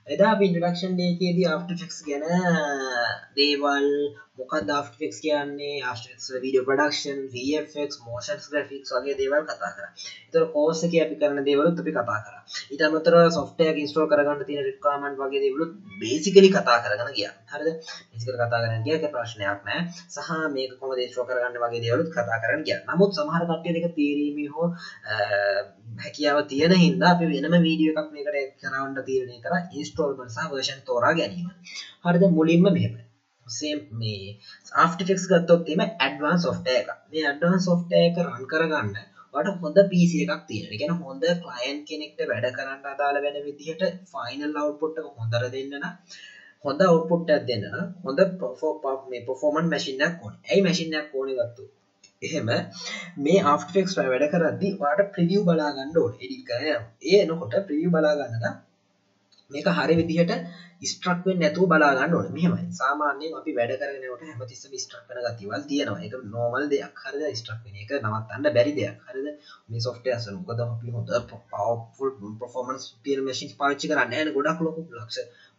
එදා අපි introduction day එකේදී After Effects ගැන දේවල් මොකක්ද After Effects කියන්නේ After Effects video production VFX motion graphics වගේ දේවල් කතා කරා. ඒතර course එකේ අපි කරන දේවලුත් අපි කතා කරා. ඊට අමතරව software එක install කරගන්න තියෙන requirement වගේ දේවලුත් basically කතා කරගෙන ගියා. හරිද? basically කතා කරගෙන ගියා ඒක ප්‍රශ්නයක් නෑ. සහ මේක කොහොමද install කරගන්න වගේ දේවලුත් කතා කරගෙන ගියා. නමුත් සමහර කට්ටිය දෙක තීරීමේ හෝ හැකියාව තියෙන හින්දා අපි වෙනම වීඩියෝ එකක් මේකට කරවන්න තීරණය කරා ඉන්ස්ටෝල්මන්ට් සහ version තෝරා ගැනීම. හරිද? මුලින්ම මෙහෙමයි. same මේ After Effects ගත්තොත් එimhe advanced software එකක්. මේ advanced software එක run කරගන්න ඔයාලට හොඳ PC එකක් තියෙනවා. ඒ කියන්නේ හොඳ client කෙනෙක්ට වැඩ කරන්න අදාළ වෙන විදිහට final output එක හොඳට දෙන්න නම් හොඳ output එකක් දෙන්න නම් හොඳ performance machine එකක් ඕනේ. ඇයි machine එකක් ඕනේ ගත්තොත් එහෙම මේ After Effects වැඩ කරද්දී ඔයාලට preview බලා ගන්න ඕනේ edit කරගෙන. ඒ එනකොට preview බලා ගන්න නම් මේක හරිය විදිහට ස්ට්‍රක් වෙන්නේ නැතුව බලා ගන්න ඕනේ. මෙහෙමයි. සාමාන්‍යයෙන් අපි වැඩ කරගෙන යනකොට හැමතිස්සෙම ස්ට්‍රක් වෙන ගතියවල් තියෙනවා. ඒක normal දෙයක්. හරිද? ස්ට්‍රක් වෙන එක නවත්තන්න බැරි දෙයක්. හරිද? මේ softwares වල මොකද අපි හොඳ powerful performance තියෙන machines පාවිච්චි කරන්නේ නැහැ නේ. ගොඩක් ලොකු ලක්ෂ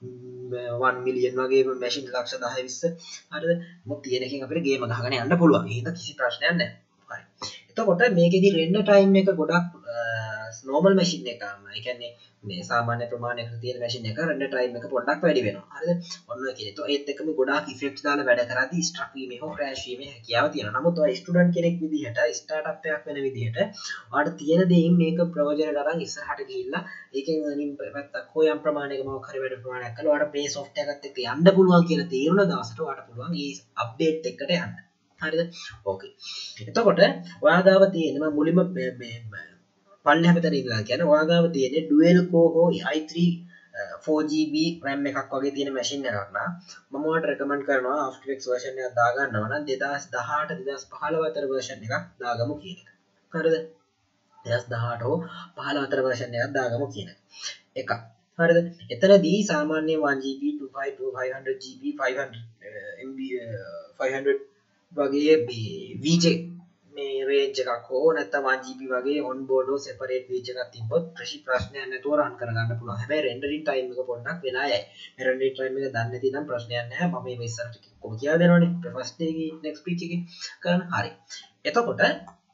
1 million වගේ machine ලක්ෂ 10 20 හරිද? මොකද තියෙන එකෙන් අපිට ගේම ගහගෙන යන්න පුළුවන්. ඒක කිසි ප්‍රශ්නයක් නැහැ. හරි. එතකොට මේකෙදි render time එක ගොඩක් normal machine එකම. ඒ කියන්නේ මේ සාමාන්‍ය ප්‍රමාණයකට තියෙන machine එක render time එක පොඩ්ඩක් වැඩි වෙනවා. හරිද? ඔන්න ඔය කියන්නේ. ඒත් එක්කම ගොඩාක් effects දාලා වැඩ කරද්දී struck වීමේ හෝ crash වීමේ හැකියාව තියෙනවා. නමුත් ඔය student කෙනෙක් විදිහට startup එකක් වෙන විදිහට ඔයාලට තියෙන දේයින් මේක ප්‍රයෝජනට අරන් ඉස්සරහට ගිහිල්ලා ඒකෙන් earning පැත්තක් හෝ යම් ප්‍රමාණයක මොකක් හරි වැඩ ප්‍රමාණයක් කළා ඔයාලට මේ software එකත් එක්ක යන්න පුළුවන් කියලා තේරුණ දවසට ඔයාලට පුළුවන් මේ update එකකට යන්න. හරිද? ඕකේ. එතකොට ඔයා ගාව තියෙන මම මුලින්ම පල්ලෙහා පැත්තට ඉඳලා කියන්නේ ඔයා ගාව තියෙන dual core හෝ i3 4GB RAM එකක් වගේ තියෙන machine එකක් නා මම ඔයාලට recommend කරනවා After Effects version එකක් දාගන්නවා නම් 2018 2015 අතර version එකක් දාගමු කියන එක. හරිද? 2018 හෝ 15 අතර version එකක් දාගමු කියන එක. හරිද? එතනදී සාමාන්‍ය 1GB 500GB 500 MB 500 වගේ VJ මේ range එකක් හෝ නැත්නම් 1GB වගේ on board හෝ separate VJ එකක් තිබ්බොත් ප්‍රශ්නයක් නැතුව run කරගන්න පුළුවන්. හැබැයි rendering time එක පොඩ්ඩක් වෙලා යයි. මේ rendering time එක දන්නේ නැති නම් ප්‍රශ්නයක් නැහැ. මම මේ ඉස්සරහට කොහොම කියලා දෙනවනේ. first day එකේ next week එකේ කරන්න. හරි. එතකොට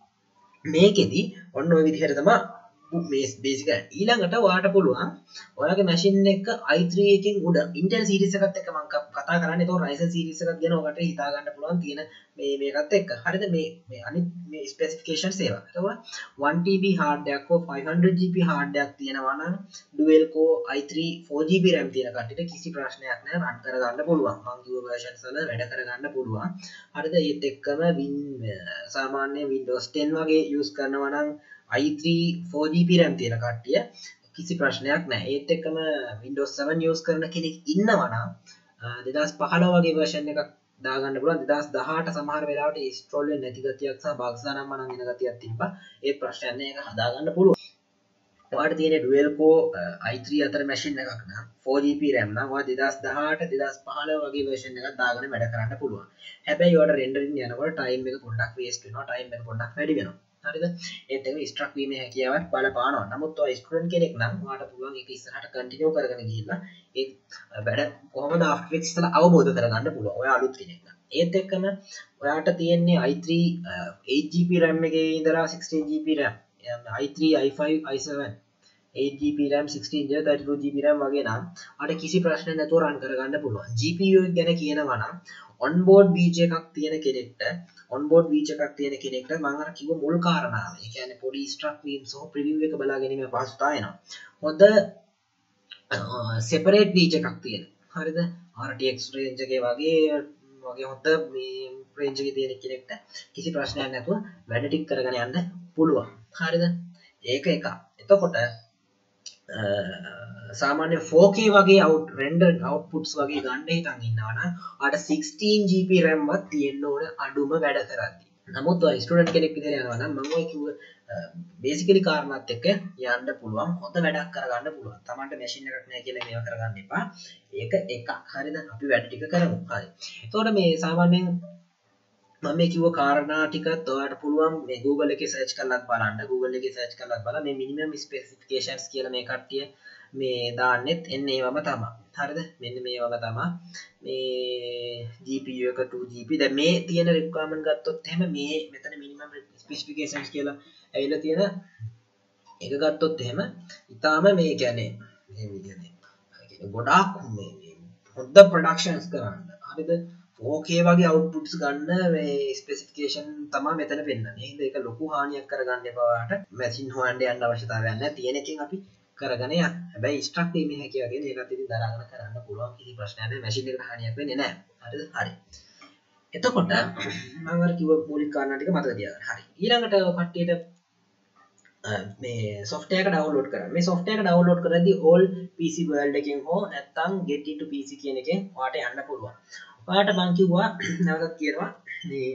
මේකෙදි ඔන්න ඔය විදිහට තමයි මේ බේසික ඊළඟට ඔයාලට පුළුවන් ඔයාගේ මැෂින් එක i3 එකකින් උඩ Intel series එකත් එක්ක මම කතා කරන්නේ. ඒතකොට Ryzen series එකක් ගැන ඔයාලට හිතා ගන්න පුළුවන් තියෙන මේකත් එක්ක. හරිද? මේ අනිත් මේ ස්පෙસિෆිකේෂන්ස් ඒවා. එතකොට 1TB hard එකක් හෝ 500GB hard එකක් තියෙනවා නම් dual core i3 4GB RAM තියෙන කට්ටියට කිසි ප්‍රශ්නයක් නැහැ run කරගන්න පුළුවන්. මම කිව්ව versions වල වැඩ කරගන්න පුළුවන්. හරිද? ඒත් එක්කම සාමාන්‍ය Windows 10 වගේ use කරනවා නම් i3 4GB RAM තියෙන කට්ටිය කිසි ප්‍රශ්නයක් නැහැ. ඒත් එක්කම Windows 7 use කරන කෙනෙක් ඉන්නවා නම් 2015 වගේ version එකක් දාගන්න පුළුවන්. 2018 සමහර වෙලාවට install වෙන්නේ නැති ගතියක් සහ bugs දානම්ම නම් එන ගතියක් තිබ්බා. ඒ ප්‍රශ්නයක් නෑ. ඒක හදාගන්න පුළුවන්. ඔයාලට තියෙන dual core i3 අතර machine එකක් නම් 4GB RAM නම් ඔයා 2018 2015 වගේ version එකක් දාගෙන වැඩ කරන්න පුළුවන්. හැබැයි ඔයාලට rendering යනකොට time එක පොඩ්ඩක් waste වෙනවා. time එක පොඩ්ඩක් වැඩි වෙනවා. හරිද? ඒත් ඒක ස්ට්‍රක් වීමේ හැකියාවක් බලපානවා. නමුත් ඔය ස්ටුඩන්ට් කෙනෙක් නම් ඔයාලට පුළුවන් ඒක ඉස්සරහට කන්ටිනියු කරගෙන ගිහිල්ලා ඒ වැඩ කොහොමද After Effects ඉස්සලා අවබෝධ කරගන්න පුළුවන්. ඔය අලුත් කෙනෙක් නම්. ඒත් එක්කම ඔයාලට තියෙන්නේ i3 8GB RAM එකේ ඉඳලා 16GB RAM. i3 i5 i7 8GB RAM 16GB 32GB RAM වගේ නම් අර කිසි ප්‍රශ්න නැතුව රන් කරගන්න පුළුවන්. GPU එක ගැන කියනවා නම් onboard VJ එකක් තියෙන කෙනෙක්ට onboard VJ එකක් තියෙන කෙනෙක්ට මම අර කිව්ව මුල් කාරණාව. ඒ කියන්නේ පොඩි struct වීම සහ preview එක බලා ගැනීම පහසුතාව එනවා. හොඳ separate VJ එකක් තියෙන. හරිද? RTX range එකේ වගේ හොඳ මේ range එකේ තියෙන කෙනෙක්ට කිසි ප්‍රශ්නයක් නැතුව වැඩ ටික කරගෙන යන්න පුළුවන්. හරිද? ඒක එක. එතකොට සාමාන්‍ය 4K වගේ render outputs වගේ ගන්න හිතන් ඉන්නවා නම් ආට 16GB RAM වත් තියෙන්න ඕන අඩුම වැඩ කරද්දී. නමුත් ඔය ස්ටුඩන්ට් කෙනෙක් විදිහට යනවා නම් මම ඔය කිව්ව බේසිකලි කාරණාත් එක්ක යන්න පුළුවන්. හොඳ වැඩක් කරගන්න පුළුවන්. Tamanට මැෂින් එකක් නැහැ කියලා මේවා කරගන්න එපා. ඒක එකක්. හරිද? අපි වැඩ ටික කරමු. හරි. එතකොට මේ සාමාන්‍යයෙන් මම මේ කිව්ව කාරණා ටිකත් ඔයාලට පුළුවන් මේ Google එකේ search කරලත් බලන්න. Google එකේ search කරලත් බලන්න මේ minimum specifications කියලා මේ කට්ටිය මේ දාන්නෙත් එන්න ඒ වම තමයි. හරිද? මෙන්න මේ වම තමයි. මේ GPU එක 2GB. දැන් මේ තියෙන requirement ගත්තොත් එහෙම මේ මෙතන minimum specifications කියලා ඇවිල්ලා තියෙන එක ගත්තොත් එහෙම ඊටාම මේ කියන්නේ මේ විදිහට ගොඩාක් මේ හොඳ ප්‍රොඩක්ෂන්ස් කරන්න. හරිද? 4K වගේ outputs ගන්න මේ ස්පෙસિෆිකේෂන් තමයි මෙතන පෙන්නන්නේ. එහෙනම් ඒක ලොකු හානියක් කරගන්න එපා ඔයාලට. මැෂින් හොයන්න යන්න අවශ්‍යතාවයක් නැහැ. තියෙන එකෙන් අපි කරගෙන යන්න. හැබැයි ඉන්ස්ට්‍රක්ට් වීමේ හැකියාව තියෙන ඒකත් ඉතින් දරාගෙන කරන්න පුළුවන්. කිසි ප්‍රශ්නයක් නැහැ. මැෂින් එකට හානියක් වෙන්නේ නැහැ. හරිද? හරි. එතකොට මම අර කිව්ව මූලික කාරණා ටික මතක තියාගන්න. හරි. ඊළඟට කට්ටියට මේ software එක download කරන්න. මේ software එක download කරද්දී all PC world එකෙන් හෝ නැත්නම් get into PC කියන එකෙන් ඔයාලට යන්න පුළුවන්. ඔයාලට මම කිව්වා නැවතත් කියනවා මේ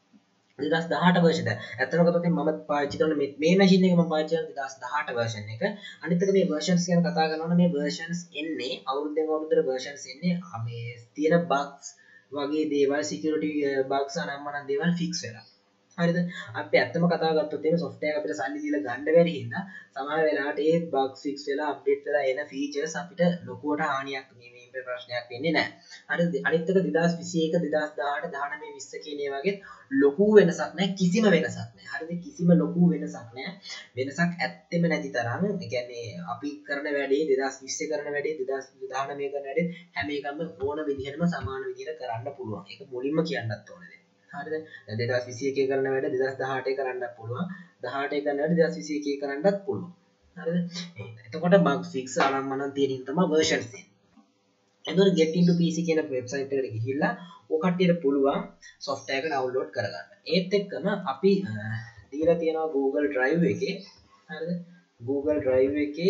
2018 version එක. ඇත්තටම ගත්තොත් මම පාවිච්චි කරන මේ machine එක මම පාවිච්චි කරන 2018 version එක. අනිත් එක මේ versions ගැන කතා කරනවා නම් මේ versions එන්නේ අවුරුද්දෙන් අවුරුද්දට versions එන්නේ මේ තියෙන bugs වගේ දේවල් security bugs අනම්මනම් දේවල් fix වෙලා. හරිද? අපි ඇත්තම කතා ගත්තොත් එහෙම software එක අපිට සල්ලි දීලා ගන්න බැරි හින්දා සමහර වෙලාවට ඒ bug fix වෙලා update වෙලා එන features අපිට ලොකුවට හානියක් මේ ප්‍රශ්නයක් වෙන්නේ නැහැ. හරිද? අනිත් එක 2021 2018 19 20 කියන ඒ වගේ ලොකු වෙනසක් නැහැ. කිසිම වෙනසක් නැහැ. හරිද? කිසිම ලොකු වෙනසක් නැහැ. වෙනසක් ඇත්තෙම නැති තරම් ඒ කියන්නේ අපි කරන වැඩේ 2020 කරන වැඩේ 2019 කරන වැඩේ හැම එකම ඕන විදිහටම සමාන විදිහට කරන්න පුළුවන්. ඒක මුලින්ම කියන්නත් ඕනේ. හරිද? 2021 කරන වැඩ 2018 කරන්නත් පුළුවන්. 18 කරන වැඩ 2021 කරන්නත් පුළුවන්. හරිද? එතකොට bug fix අනම්මනම් තියෙන තමයි versions එන්නේ. එතකොට get into PC කියන වෙබ්සයිට් එකට ගිහිල්ලා ඔය කට්ටියට පුළුවන් software එක download කරගන්න. ඒත් එක්කම අපි දීලා තියෙනවා Google Drive එකේ හරිද? Google Drive එකේ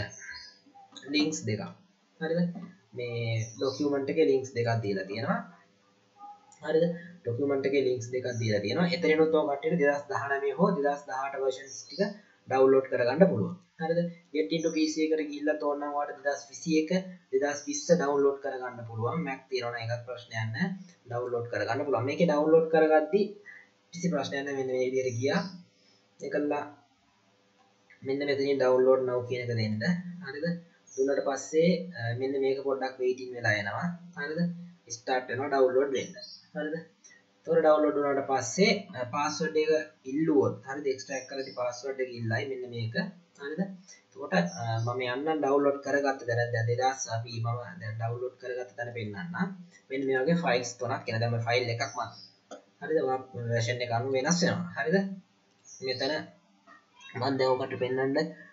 links දෙකක්. හරිද? මේ document එකේ links දෙකක් දීලා තියෙනවා. හරිද? document එකේ links දෙකක් දීලා තියෙනවා. එතනිනුත් ඔය කට්ටියට 2019 හෝ 2018 versions ටික download කරගන්න පුළුවන්. හරිද? get into PC එකට ගිහිල්ලා තෝරනම් ඔයාලට 2021 2020 download කරගන්න පුළුවන්. Mac තියෙනවා ඒකත් ප්‍රශ්නයක් නැහැ. download කරගන්න පුළුවන්. මේකේ download කරගද්දි කිසි ප්‍රශ්නයක් නැහැ. මෙන්න මේ විදිහට ගියා. ඒකලා මෙන්න මෙතනින් download now කියන එක දෙන්න. හරිද? දුන්නට පස්සේ මෙන්න මේක පොඩ්ඩක් waiting වෙලා එනවා. හරිද? start වෙනවා download වෙන්න. හරිද? තොර download වුණාට පස්සේ password එක ඉල්ලුවොත් හරිද extract කරලා password එක ඉල්ලයි මෙන්න මේක හරිද එතකොට මම යන්නම් download කරගත්ත දැන් 2000 අපි මම දැන් download කරගත්ත තැන පෙන්නන්න මෙන්න මේ වගේ files තුනක් කියන දැන් මම file එකක් මම හරිද version එක අනුව වෙනස් වෙනවා හරිද මෙතන මම දැන් ඔකට පෙන්නන්න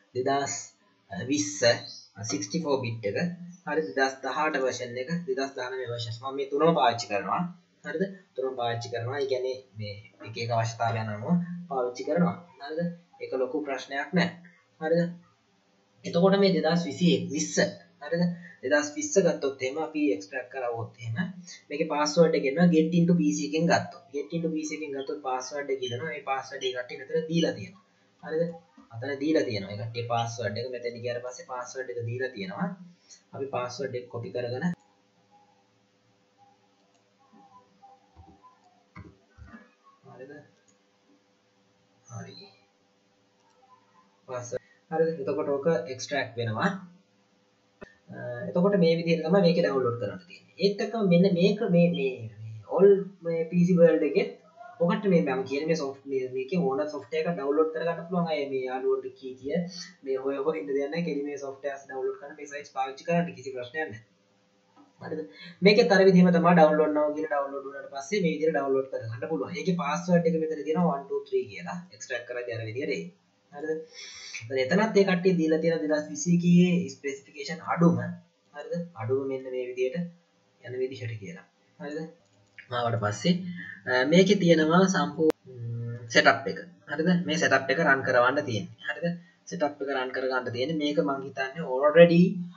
2020 64 bit එක හරිද 2018 version එක 2019 version මම මේ තුනම පාවිච්චි කරනවා හරිද තුනම පාවිච්චි කරනවා ඒ කියන්නේ මේ එක එක අවශ්‍යතාවයන් අනුව පාවිච්චි කරනවා හරිද ඒක ලොකු ප්‍රශ්නයක් නෑ හරිද එතකොට මේ 2020 හරිද 2020 ගත්තොත් එහෙම අපි එක්ස්ට්‍රැක්ට් කරවුවොත් එහෙම මේකේ පාස්වර්ඩ් එක එනවා get into pc එකෙන් ගත්තොත් get into pc එකෙන් ගත්තොත් පාස්වර්ඩ් එක ඉල්ලනවා මේ පාස්වර්ඩ් එක කට්ටිය මෙතන දීලා තියෙනවා හරිද අතන දීලා තියෙනවා ඒ කට්ටිය පාස්වර්ඩ් එක මෙතන ගියාට පස්සේ පාස්වර්ඩ් එක දීලා තියෙනවා අපි පාස්වර්ඩ් එක කොපි කරගෙන හරි හරිද එතකොට ඔක එක්ස්ට්‍රැක්ට් වෙනවා එතකොට මේ විදිහට තමයි මේක ඩවුන්ලෝඩ් කරන්න තියෙන්නේ ඒත් එක්කම මෙන්න මේක මේ all මේ PC world එකේ ඔකට මේ මම කියන්නේ මේ software මේකේ ඕන software එකක් ඩවුන්ලෝඩ් කරගන්න පුළුවන් අය මේ යාළුවන්ට කිය මේ හොය ඉන්න දෙයක් නැහැ කෙලි මේ softwares ඩවුන්ලෝඩ් කරන මේ sites පාවිච්චි කරන්න කිසි ප්‍රශ්නයක් නැහැ හරිද මේකේ තර විදිහම තමයි download now කියලා download වුණාට පස්සේ මේ විදිහට download කරගන්න පුළුවන්. ඒකේ password එක මෙතන තියෙනවා 1 2 3 කියලා. extract කරලා යන විදිහට ඒ. හරිද? එතනත් ඒ කට්ටිය දීලා තියෙන 2021 කී ස්පෙસિෆිකේෂන් අඩුම. හරිද? අඩුම මෙන්න මේ විදිහට යන විදිහට කියලා. හරිද? ආවට පස්සේ මේකේ තියෙනවා සම්පූර්ණ setup එක. හරිද? මේ setup එක run කරවන්න තියෙන්නේ. හරිද? setup එක run කරගන්න තියෙන්නේ. මේක මම හිතන්නේ already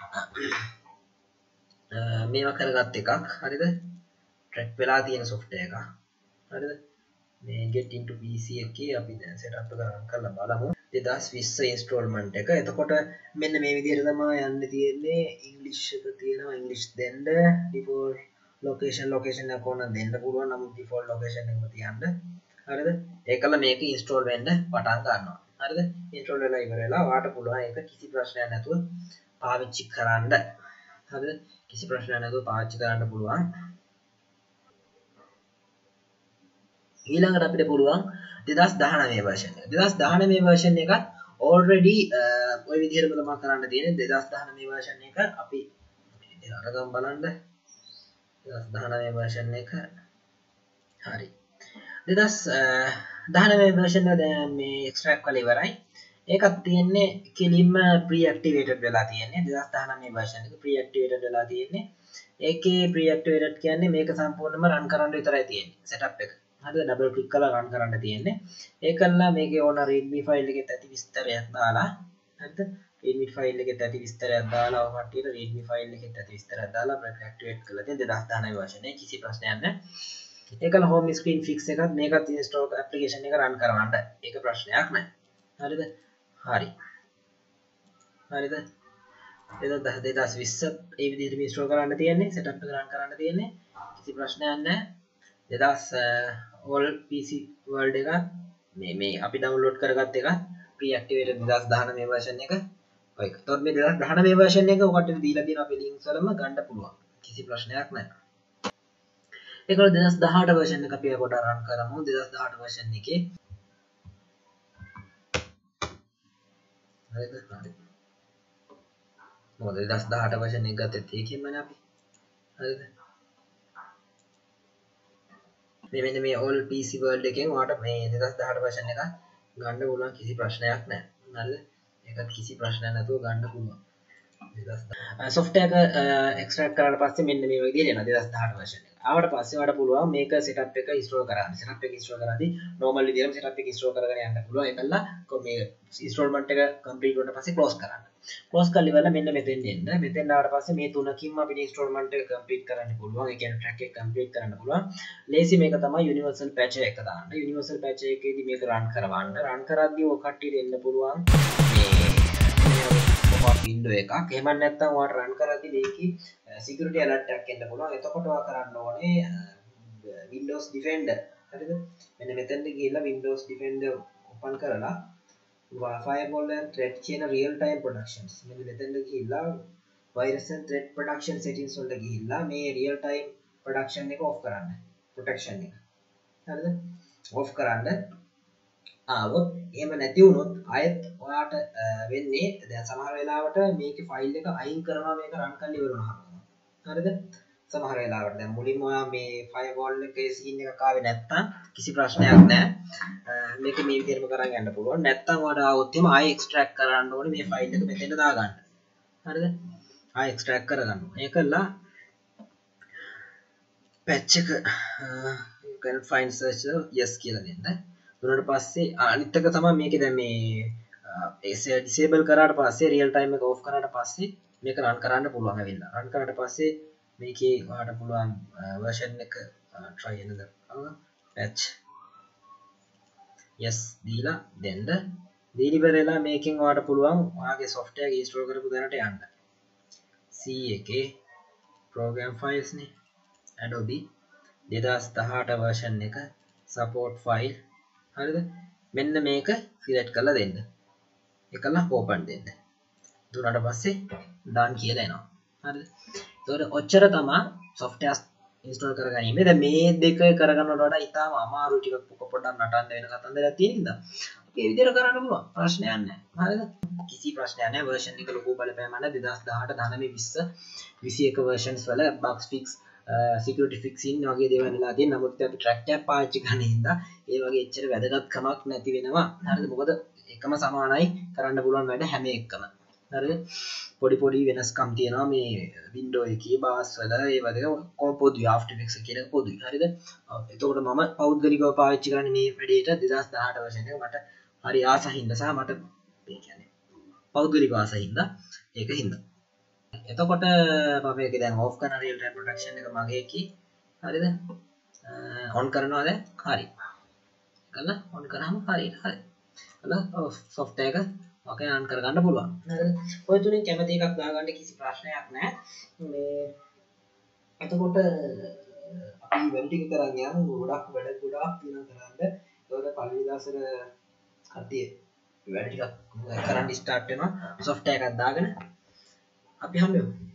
මේවා කරගත් එකක් හරිද ට්‍රැක් වෙලා තියෙන software එකක් හරිද මේ get into pc එකේ අපි දැන් setup එක run කරලා බලමු 2020 installment එක එතකොට මෙන්න මේ විදිහට තමයි යන්න තියෙන්නේ english එක තියෙනවා english දෙන්න default location එක ඕන දෙන්න පුළුවන් නමුත් default location එකම තියන්න හරිද ඒකල මේක install වෙන්න පටන් ගන්නවා හරිද install වෙලා ඉවර වෙලා ඔයාලට පුළුවන් ඒක කිසි ප්‍රශ්නයක් නැතුව පාවිච්චි කරන්න. හරිද? කිසි ප්‍රශ්නයක් නැතුව පාවිච්චි කරන්න පුළුවන්. ඊළඟට අපිට පුළුවන් 2019 version එක. 2019 version එක already ඔය විදිහටම තමයි කරන්න තියෙන්නේ. 2019 version එක අපි අරගම් බලන්න. 2019 version එක හරි. 2019 version එක දැන් මේ extract කරලා ඉවරයි. ඒකත් තියෙන්නේ කෙලින්ම pre-activated වෙලා තියෙන්නේ. 2019 version එක pre-activated වෙලා තියෙන්නේ. ඒකේ pre-activated කියන්නේ මේක සම්පූර්ණයෙන්ම run කරන්න විතරයි තියෙන්නේ. setup එක. හරිද? double click කරලා run කරන්න තියෙන්නේ. ඒකල්ලා මේකේ ඕන readme file එකෙත් ඇති විස්තරයක් දාලා හරිද? readme file එකෙත් ඇති විස්තරයක් දාලා ඔය කට්ටියට readme file එකෙත් ඇති විස්තරයක් දාලා pre-activate කරලා තියෙන 2019 version එක කිසි ප්‍රශ්නයක් නැහැ. ඒකල්ලා home screen fix එකත් මේකත් install application එක run කරවන්න. ඒක ප්‍රශ්නයක් නැහැ. හරිද? හරි. හරිද? 2020 ඒ විදිහට install කරන්න තියෙන්නේ, setup එක run කරන්න තියෙන්නේ. කිසි ප්‍රශ්නයක් නැහැ. 2000 all PC world එක මේ අපි download කරගත්ත එක pre-activated 2019 version එක. ඔය. එතකොට මේ 2019 version එක ඔකට දීලා තියෙන අපේ links වලම ගන්න පුළුවන්. කිසි ප්‍රශ්නයක් නැහැ. ඒකවල 2018 version එක අපි කොට run කරමු. 2018 version එකේ හරිද? හරි. මොකද 2018 version එක ගත්තත් ඒකෙමනේ අපි. හරිද? මෙන්න මේ all PC world එකෙන් ඔයාලට මේ 2018 version එක ගන්න පුළුවන් කිසි ප්‍රශ්නයක් නැහැ. හරිද? ඒකත් කිසි ප්‍රශ්නයක් නැතුව ගන්න පුළුවන්. 2018 software එක extract කරාට පස්සේ මෙන්න මේ විදිහට එනවා 2018 version එක. ආවට පස්සේ ඔයාලට පුළුවන් මේක setup එක install කරන්න. setup එක install කරද්දී normal විදිහටම setup එක install කරගෙන යන්න පුළුවන්. ඒකල්ලා මේ installment එක complete වුණාට පස්සේ close කරන්න. close කරලා ඉවරලා මෙන්න මෙතෙන් එන්න. මෙතෙන් ආවට පස්සේ මේ තුනකින්ම අපිට installment එක complete කරන්න පුළුවන්. ඒ කියන්නේ track එක complete කරන්න පුළුවන්. lazy මේක තමයි universal patch එක දාන්න. universal patch එකේදී මේක run කරවන්න. run කරද්දී ඔය කට්ටියට එන්න පුළුවන් මේ window එකක්. එහෙම නැත්නම් ඔයාලා run කරද්දී මේකේ security alert එකක් එන්න පුළුවන්. එතකොට ඔයා කරන්න ඕනේ Windows Defender. හරිද? මෙන්න මෙතෙන්ද ගිහිල්ලා Windows Defender open කරලා firewall and threat කියන real time protections මෙන්න මෙතෙන්ද ගිහිල්ලා virus and threat protection settings වලට ගිහිල්ලා මේ real time protection එක off කරන්න. protection එක. හරිද? off කරන්න. ආවොත් එහෙම නැති වුණොත් ආයෙත් ඔයාට වෙන්නේ දැන් සමහර වෙලාවට මේකේ ෆයිල් එක අයින් කරනවා මේක රන් කරලා ඉවර වුණාම. හරිද? සමහර වෙලාවට දැන් මුලින්ම ඔයා මේ ෆයර්වෝල් එකේ සීන් එකක් ආවේ නැත්තම් කිසි ප්‍රශ්නයක් නැහැ. මේක මේ විදිහටම කරන් යන්න පුළුවන්. නැත්තම් ඔයාට ආවොත් එහෙම ආයෙ එක්ස්ට්‍රැක්ට් කරන්න ඕනේ මේ ෆයිල් එක මෙතෙන්ට දාගන්න. හරිද? ආයෙ එක්ස්ට්‍රැක්ට් කරගන්න. ඒකලා patch එක you can find search yes කියලා දෙන්න. ඊට පස්සේ අනිත් එක තමයි මේකේ දැන් මේ disable කරාට පස්සේ real time එක off කරාට පස්සේ මේක run කරන්න පුළුවන් ඇවිල්ලා. run කරාට පස්සේ මේකේ ඔයාලට පුළුවන් version එක try another patch yes දීලා දෙන්න. දීලි ඉවරලා මේකෙන් ඔයාලට පුළුවන් ඔයාගේ software එක install කරපු දැනට යන්න. C එකේ program files නේ Adobe 2018 version එක support file හරිද? මෙන්න මේක select කරලා දෙන්න. ඒකලා open දෙන්න. දුන්නාට පස්සේ done කියලා එනවා. හරිද? ඒතකොට ඔච්චර තමයි software install කරගන්නේ. දැන් මේ දෙක කරගන්නවට වඩා ඉතාලම අමාරු ටිකක් පොඩ්ඩක් නටන්න වෙන කතන්දරයක් තියෙන නිසා අපි මේ විදිහට කරන්න පුළුවන්. ප්‍රශ්නයක් නැහැ. හරිද? කිසි ප්‍රශ්නයක් නැහැ. version එක ලොකු බලපෑමක් නැහැ. 2018 19 20 21 versions වල bug fix security fixing වගේ දේවල් වෙලා තියෙන. නමුත් අපි track tab පාවිච්චි කරන හින්දා ඒ වගේ එච්චර වැදගත්කමක් නැති වෙනවා. හරිද? මොකද එකම සමානයි කරන්න පුළුවන් වැඩ හැම එකම. හරිද? පොඩි වෙනස්කම් තියෙනවා මේ window එකේ bars වල ඒ වගේ කොහොම පොදුයි after effects කියන එක පොදුයි. හරිද? එතකොට මම පෞද්ගලිකව පාවිච්චි කරන්නේ මේ වැඩේට 2018 version එක මට හරි ආසහින්ද සහ මට මේ කියන්නේ පෞද්ගලික ආසහින්ද ඒක හින්දා. එතකොට මම මේක දැන් off කරන real time protection එක මගේ එකේ හරිද? on කරනවා දැන් හරි. කළා on කරාම හරියට හරි. කළා software එක ඔකේ on කරගන්න පුළුවන්. හරිද? ඔය තුنين කැමති එකක් දාගන්න කිසි ප්‍රශ්නයක් නැහැ. මේ එතකොට අපි වැඩ ටික කරන් යමු. ගොඩක් තියෙනවා කරන්න. ඒකට පළවෙනි දවසට කට්ටිය වැඩ ටිකක් කරන්න ස්ටාර්ට් වෙනවා. software එකක් දාගෙන අපි හම්බෙමු